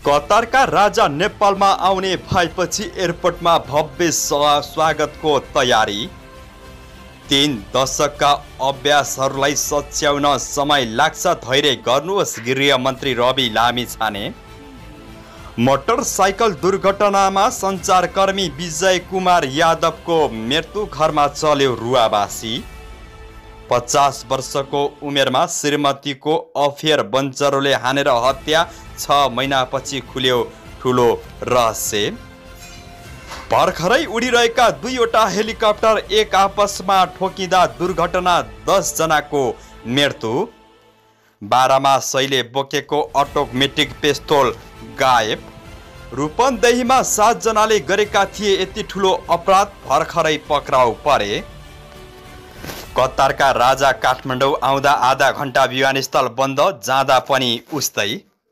कतारका राजा नेपालमा आउने भएपछि एयरपोर्टमा भव्य स्वागतको तयारी। 3 दशकका अभ्यासहरूलाई सच्याउन समय लाग्छ, धैर्य गर्नुहोस्, गृहमन्त्री रवि लामिछाने। मोटरसाइकल दुर्घटनामा सञ्चारकर्मी विजय कुमार यादवको मृत्यु, घरमा चल्यो रुवाबासी। 50 वर्षको उमेरमा श्रीमतीको अफेयर बन्चरोले हानेर हत्या, 6 महिनापछि खुल्यो ठुलो रहस्य। भर्खरै उडिरहेका 2वटा हेलिकप्टर एक आपसमा ठोकिँदा दुर्घटना, 10 जनाको मृत्यु। 12 मा शैले बोकेको अटोमेटिक पिस्तोल गायब। रूपन्देहीमा 7 जनाले गरेका थिए यति ठुलो अपराध, भर्खरै पक्राउ परे। कतारका राजा काठमाडौँ आउँदा आधा घण्टा विमानस्थल बन्द, जाँदा पनि उस्तै।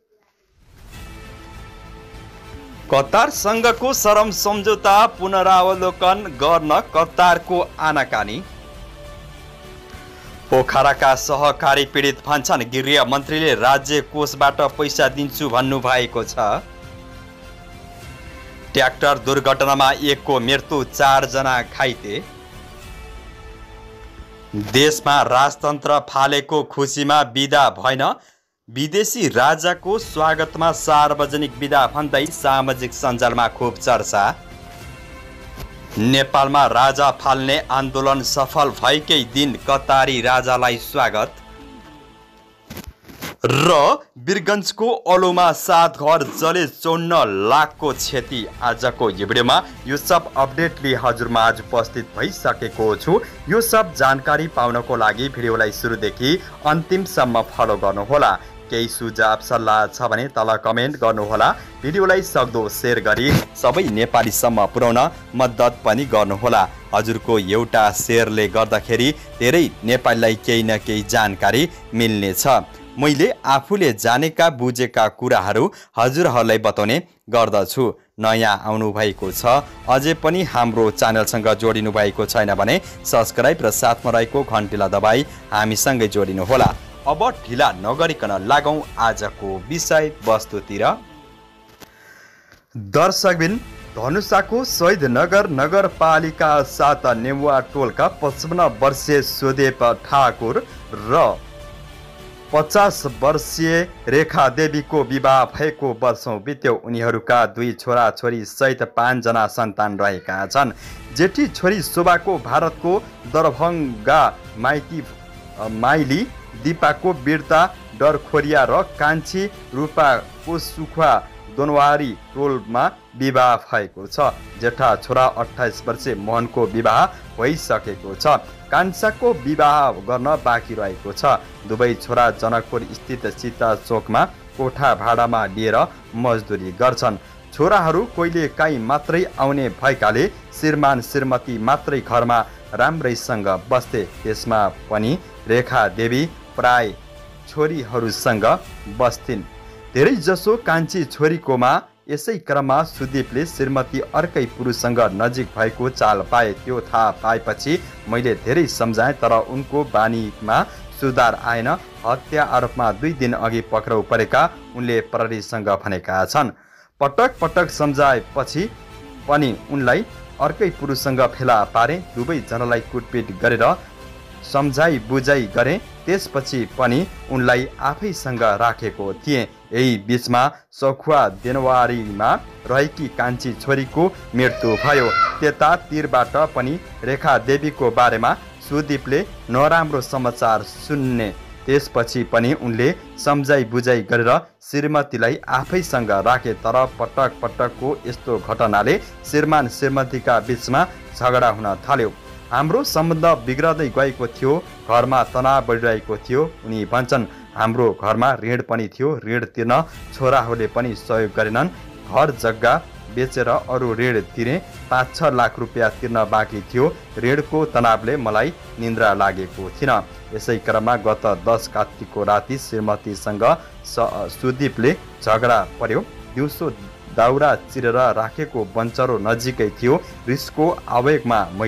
कतारसँगको सरम सम्झौता पुनरावलोकन गर्न कतारको आनाकानी। पोखराका सहकारी पीडित भन्छन् गृहमन्त्रीले राज्य कोषबाट पैसा दिन्छु भन्नुभएको छ। ट्र्याक्टर दुर्घटनामा 1 को मृत्यु, 4 जना घाइते। देशमा राजतन्त्र फालेको खुसीमा बिदा भएन, विदेशी राजाको स्वागतमा सार्वजनिक बिदा भन्दै सामाजिक सञ्जालमा खूब चर्चा। नेपालमा राजा फाल्ने आन्दोलन सफल भएकै दिन कतारी राजालाई स्वागत। र वीरगञ्जको अलोमा 7 घर जले 54 लाखको क्षति। आजको यो भिडियोमा यो सब अपडेट लिएर हजुरमा आज उपस्थित भइसकेको छु। यो सब जानकारी पाउनको लागि भिडियोलाई सुरुदेखि अन्तिमसम्म फलो गर्नुहोला। केही सुझाव सल्लाह छ भने तल कमेन्ट गर्नुहोला। भिडियोलाई सक्दो सेयर गरी सबै नेपालीसम्म पुर्याउन मद्दत पनि गर्नुहोला। हजुरको एउटा सेयरले गर्दाखेरि धेरै नेपालीलाई केही न केही जानकारी मिल्नेछ। मैले आफूले जानेका बुझेका कुराहरू हजुरहरूलाई बताउने गर्दछु। नयाँ आउनु भएको छ, अझै पनि हाम्रो च्यानलसँग जोडिनु भएको छैन भने सब्स्क्राइब र साथमा रहेको घन्टीलाई दबाई हामीसँगै जोडिनुहोला। अब ढिला नगरिकन लागौं आजको विषय वस्तुतिर। दर्शकबिन, धनुषाको शहीदनगर नगरपालिका 7 नेमुवा टोलका 55 वर्षीय सुदेव ठाकुर र 50 वर्षीय रेखा देवीको विवाह भएको वर्षौं बित्यो। उनीहरूका 2 छोराछोरी सहित 5 जना सन्तान रहेका छन्। जेठी छोरी शोभाको भारतको दरभङ्गा माइली, दिपाको बिर्ता डरखोरिया र कान्छी रूपाको सुखुवा दोनवारी टोलमा विवाह भएको छ। जेठा छोरा 28 वर्षीय मोहनको विवाह भइसकेको छ। कान्छाको विवाह गर्न बाँकी रहेको छ। दुवै छोरा जनकपुर स्थित सीता चोकमा कोठा भाडामा लिएर मजदुरी गर्छन्। छोराहरू कहिले काहीँ मात्रै आउने भएकाले श्रीमान श्रीमती मात्रै घरमा राम्रैसँग बस्थे। त्यसमा पनि रेखा देवी प्राय छोरीहरूसँग बस्थिन्। धेरै जसो कान्छी छोरीकोमा। यसै क्रममा सुदीपले श्रीमती अर्कै पुरुषसँग नजिक भएको चाल पाए। त्यो थाहा पाएपछि मैले धेरै सम्झाएँ, तर उनको बानीमा सुधार आएन। हत्या आरोपमा 2 दिन अघि पक्राउ परेका उनले प्रहरीसँग भनेका छन्। पटक पटक सम्झाएपछि पनि उनलाई अर्कै पुरुषसँग फेला पारे। दुवै जनालाई कुटपिट गरेर सम्झाइ बुझाइ गरे। त्यसपछि पनि उनलाई आफैसँग राखेको थिएँ। यही बीचमा सखुवा देनवारीमा रहेकी कान्छी छोरीको मृत्यु भयो। त्यता तीरबाट पनि रेखा देवीको बारेमा सुदीपले नराम्रो समाचार सुन्ने। त्यसपछि पनि उनले सम्झाइ बुझाइ गरेर श्रीमतीलाई आफैसँग राखे। तर पटक पटकको यस्तो घटनाले श्रीमान श्रीमतीका बीचमा झगडा हुन थाल्यो। हाम्रो सम्बन्ध बिग्रदै गएको थियो। घरमा तनाव बढिरहेको थियो। उनी भन्छन् हाम्रो घरमा ऋण पनि थियो। ऋण तिर्न छोराहरूले पनि सहयोग गरेनन्। घर जग्गा बेचेर अरू ऋण तिरे। 5-6 लाख रुपियाँ तिर्न बाँकी थियो। ऋणको तनावले मलाई निन्द्रा लागेको थिएन। यसै क्रममा गत 10 कार्तिकको राति श्रीमतीसँग सुदीपले झगडा पर्यो। दिउँसो दाउरा चिरेर राखेको बन्चरो नजिकै थियो। रिसको आवेगमा मैले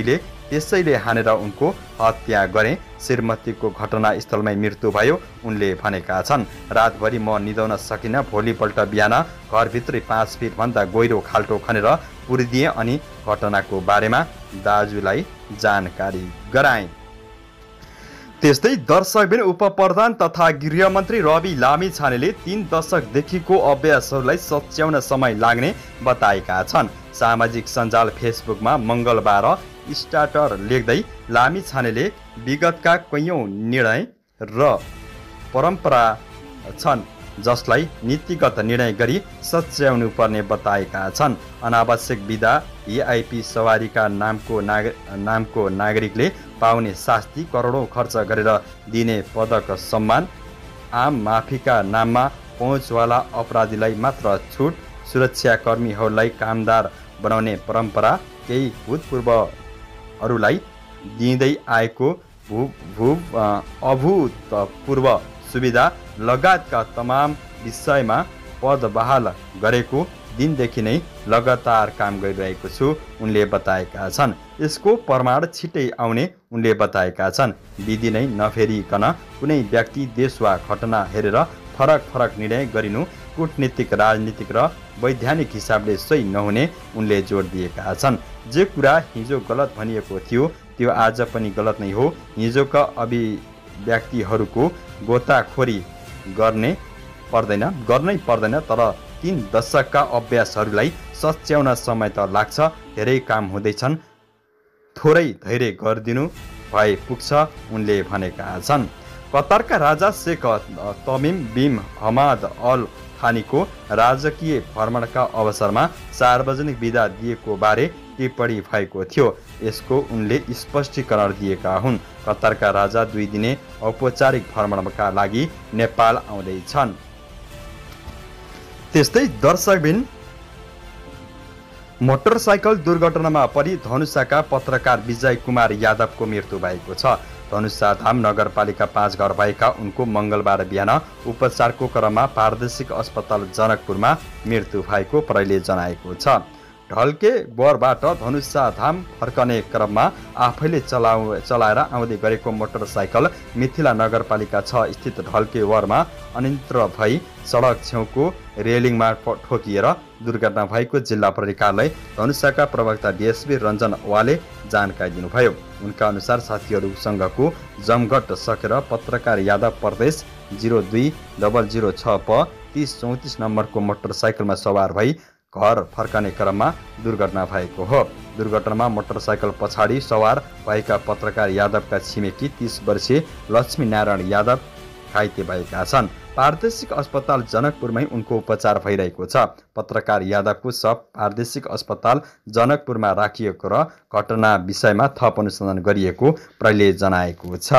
त्यसैले हानेर उनको हत्या गरे। श्रीमतीको घटनास्थलमै मृत्यु भयो उनले भनेका छन्। रातभरि म निदाउन सकिनँ। भोलिपल्ट बिहान घरभित्रै 5 फिटभन्दा गहिरो खाल्टो खनेर पुरिदिएँ अनि घटनाको बारेमा दाजुलाई जानकारी गराएँ। त्यस्तै दर्शकबिन उपप्रधान तथा गृहमन्त्री रवि लामिछानेले 3 दशकदेखिको अभ्यासहरूलाई सच्याउन समय लाग्ने बताएका छन्। सामाजिक सञ्जाल फेसबुकमा मङ्गलबार स्टार्टर लेख्दै लामिछानेले विगतका कैयौँ निर्णय र परम्परा छन् जसलाई नीतिगत निर्णय गरी सच्याउनु पर्ने बताएका छन्। अनावश्यक बिदा, भिआइपी सवारीका नामको नागरिकले पाउने शास्ति, करोडौँ खर्च गरेर दिने पदक सम्मान, आम माफीका नाममा पहुँचवाला अपराधीलाई मात्र छुट, सुरक्षाकर्मीहरूलाई कामदार बनाउने परम्परा, केही भूतपूर्वहरूलाई दिँदै आएको अभूतपूर्व सुविधा लगायतका तमाम विषयमा पद बहाल गरेको दिनदेखि नै लगातार काम गरिरहेको छु उनले बताएका छन्। यसको प्रमाण छिट्टै आउने उनले बताएका छन्। विधि नै नफेरिकन कुनै व्यक्ति, देश वा घटना हेरेर फरक निर्णय गरिनु कूटनीतिक, राजनीतिक र वैधानिक हिसाबले सही नहुने उनले जोड दिएका छन्। जे कुरा हिजो गलत भनिएको थियो त्यो आज पनि गलत नै हो। हिजोका अभिव्यक्तिहरूको गोताखोरी गर्नै पर्दैन, तर 3 दशकका अभ्यासहरूलाई सच्याउन समय त लाग्छ। धेरै काम हुँदैछन्, थोरै धैर्य गरिदिनु भए पुग्छ उनले भनेका छन्। कतारका राजा Sheikh Tamim bin Hamad Al थानीको राजकीय भ्रमणका अवसरमा सार्वजनिक बिदा दिएको बारे टिप्पणी भएको थियो। यसको उनले स्पष्टीकरण दिएका हुन्। कतारका राजा 2 दिने औपचारिक भ्रमणका लागि नेपाल आउँदैछन्। त्यस्तै दर्शकबिन मोटरसाइकल दुर्घटनामा परि धनुषाका पत्रकार विजय कुमार यादवको मृत्यु भएको छ। धनुषा धाम नगरपालिका 5 घर भएका उनको मङ्गलबार बिहान उपचारको क्रममा प्रादेशिक अस्पताल जनकपुरमा मृत्यु भएको प्रहरीले जनाएको छ। ढल्के बरबाट धनुषा धाम फर्कने क्रममा आफैले चलाएर आउँदै गरेको मोटरसाइकल मिथिला नगरपालिका 6 स्थित ढल्के वरमा अनियन्त्रित भई सडक छेउको रेलिङमा ठोकिएर दुर्घटना भएको जिल्ला प्रहरी कार्यालय धनुषाका प्रवक्ता डिएसपी रञ्जन वाले जानकारी दिनुभयो। उनका अनुसार साथीहरूसँगको जमघट सकेर पत्रकार यादव प्रदेश 02-006 प 3034 नम्बरको मोटरसाइकलमा सवार भई घर फर्कने क्रममा दुर्घटना भएको हो। दुर्घटनामा मोटरसाइकल पछाडि सवार भएका पत्रकार यादवका छिमेकी 30 वर्षीय लक्ष्मी नारायण यादव घाइते भएका छन्। प्रादेशिक अस्पताल जनकपुरमै उनको उपचार भइरहेको छ। पत्रकार यादवको शव प्रादेशिक अस्पताल जनकपुरमा राखिएको र घटना विषयमा थप अनुसन्धान गरिएको प्रहरीले जनाएको छ।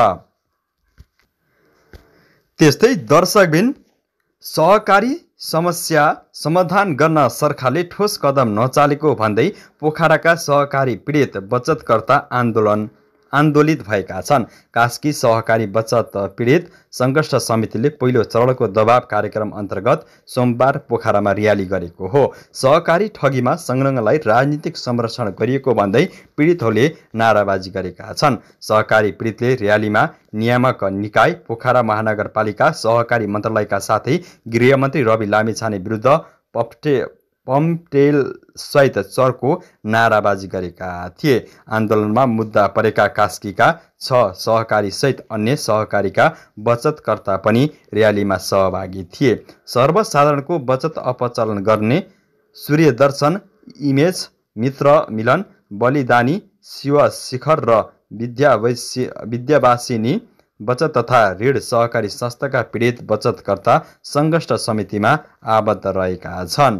त्यस्तै दर्शकबिन सहकारी समस्या समाधान गर्न सरकारले ठोस कदम नचालेको भन्दै पोखराका सहकारी पीडित बचतकर्ता आन्दोलित भएका छन्। कास्की सहकारी बचत पीडित सङ्घर्ष समितिले पहिलो चरणको दबाव कार्यक्रम अन्तर्गत सोमबार पोखरामा र्याली गरेको हो। सहकारी ठगीमा संलग्नलाई राजनीतिक संरक्षण गरिएको भन्दै पीडितहरूले नाराबाजी गरेका छन्। सहकारी पीडितले र्यालीमा नियामक निकाय, पोखरा महानगरपालिका, सहकारी मन्त्रालयका साथै गृहमन्त्री रवि लामिछाने विरुद्ध पम्पटेल सहित चर्को नाराबाजी गरेका थिए। आन्दोलनमा मुद्दा परेका कास्कीका 6 सहकारी सहित अन्य सहकारीका बचतकर्ता पनि र्यालीमा सहभागी थिए। सर्वसाधारणको बचत अपचलन गर्ने सूर्यदर्शन, इमेज, मित्र मिलन, बलिदानी, शिव शिखर र विद्यावासिनी बचत तथा ऋण सहकारी संस्थाका पीडित बचतकर्ता सङ्घर्ष समितिमा आबद्ध रहेका छन्।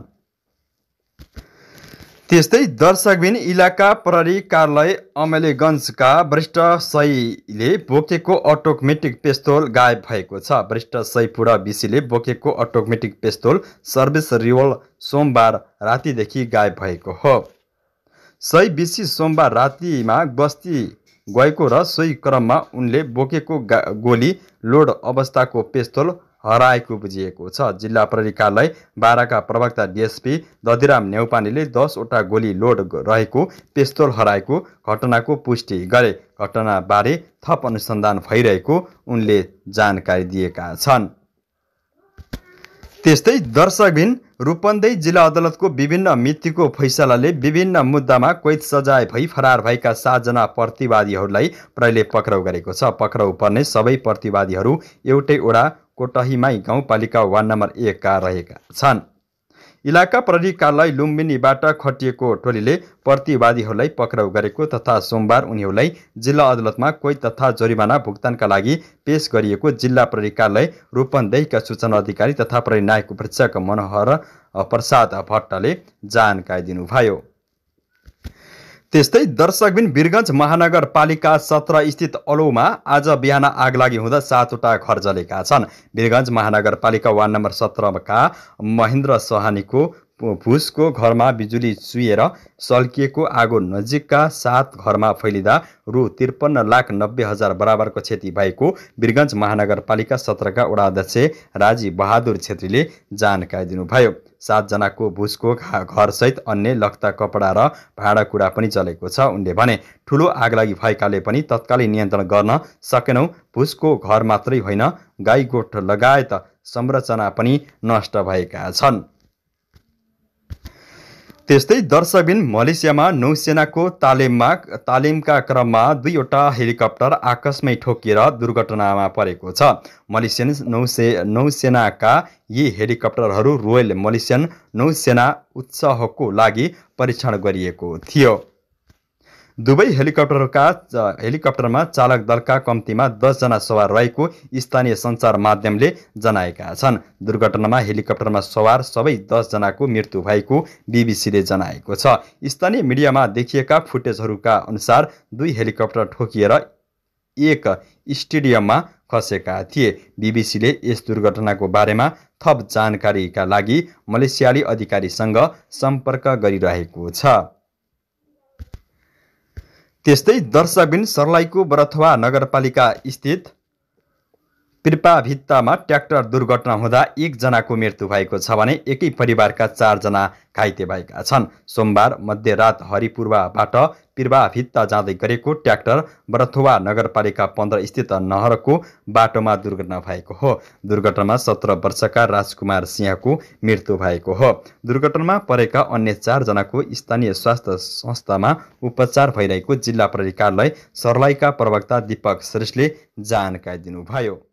त्यस्तै दर्शकबिन इलाका प्रहरी कार्यालय अमलेगञ्जका वरिष्ठ सहीले बोकेको अटोमेटिक पिस्तोल गायब भएको छ। वरिष्ठ सही पुडा बिसीले बोकेको अटोमेटिक पिस्तोल सर्भिस रिभल्भर सोमबार रातिदेखि गायब भएको हो। सही बिसी सोमबार रातिमा बस्ती गएको र सोही क्रममा उनले बोकेको गोली लोड अवस्थाको पिस्तोल हराएको बुझिएको छ। जिल्ला प्रहरी कार्यालय बाराका प्रवक्ता डिएसपी दधिराम नेउपानेले 10 वटा गोली लोड रहेको पिस्तोल हराएको घटनाको पुष्टि गरे। घटनाबारे थप अनुसन्धान भइरहेको उनले जानकारी दिएका छन्। त्यस्तै दर्शकबिन रूपन्देही जिल्ला अदालतको विभिन्न मितिको फैसलाले विभिन्न मुद्दामा कैद सजाय भई फरार भएका 7 जना प्रतिवादीहरूलाई प्रहरीले पक्राउ गरेको छ। पक्राउ पर्ने सबै प्रतिवादीहरू एउटै वडा कोटहीमाई गाउँपालिका वार्ड नम्बर 1 का रहेका छन्। इलाका प्रहरी कार्यालय लुम्बिनीबाट खटिएको टोलीले प्रतिवादीहरूलाई पक्राउ गरेको तथा सोमबार उनीहरूलाई जिल्ला अदालतमा कैद तथा जरिवाना भुक्तानका लागि पेश गरिएको जिल्ला प्रहरी कार्यालय रूपन्देहीका सूचना अधिकारी तथा प्रहरी नायक उपरीक्षक मनोहर प्रसाद भट्टले जानकारी दिनुभयो। त्यस्तै दर्शकबिन वीरगञ्ज महानगरपालिका 17 स्थित अलौमा आज बिहान आगलागी हुँदा 7 वटा घर जलेका छन्। वीरगञ्ज महानगरपालिका वार्ड नम्बर 17 का महेन्द्र सहानीको भुसको घरमा बिजुली चुहिएर सल्किएको आगो नजिकका 7 घरमा फैलिँदा रु 53,90,000 बराबरको क्षति भएको वीरगञ्ज महानगरपालिका 17 का वडा अध्यक्ष राजीव बहादुर छेत्रीले जानकारी दिनुभयो। 7 जनाको भुसको घरसहित अन्य लग्दा कपडा र भाँडाकुँडा पनि जलेको छ। उनले भने ठुलो आगलागी भएकाले पनि तत्कालै नियन्त्रण गर्न सकेनौं। भुसको घर मात्रै होइन, गाई गोठ लगायत संरचना पनि नष्ट भएका छन्। त्यस्तै दर्शकबिन मलेसियामा नौसेनाको तालिमका क्रममा 2 वटा हेलिकप्टर आकाशमै ठोकिएर दुर्घटनामा परेको छ। मलेसियन नौसेनाका यी हेलिकप्टरहरू रोयल मलेसियन नौसेना उत्सवको लागि परीक्षण गरिएको थियो। दुवै हेलिकप्टरमा चालक दलका कम्तीमा 10 जना सवार रहेको स्थानीय सञ्चार माध्यमले जनाएका छन्। दुर्घटनामा हेलिकप्टरमा सवार सबै 10 जनाको मृत्यु भएको बीबीसीले जनाएको छ। स्थानीय मिडियामा देखिएका फुटेजहरूका अनुसार 2 हेलिकप्टर ठोकिएर एक स्टेडियममा खसेका थिए। बीबीसीले यस दुर्घटनाको बारेमा थप जानकारीका लागि मलेसियाली अधिकारीसँग सम्पर्क गरिरहेको छ। त्यस्तै दर्शकबिन सर्लाहीको बरथुवा नगरपालिका स्थित पिर्पाभित्तामा ट्र्याक्टर दुर्घटना हुँदा 1 जनाको मृत्यु भएको छ भने एकै परिवारका 4 जना घाइते भएका छन्। सोमबार मध्यरात हरिपुरबाट पिर्पाभित्ता जाँदै गरेको ट्र्याक्टर बरथुवा नगरपालिका 15 स्थित नहरको बाटोमा दुर्घटना भएको हो। दुर्घटनामा 17 वर्षका राजकुमार सिंहको मृत्यु भएको हो। दुर्घटनामा परेका अन्य 4 जनाको स्थानीय स्वास्थ्य संस्थामा उपचार भइरहेको जिल्ला प्रहरी कार्यालय सर्लाहीका प्रवक्ता दीपक श्रेष्ठले जानकारी दिनुभयो।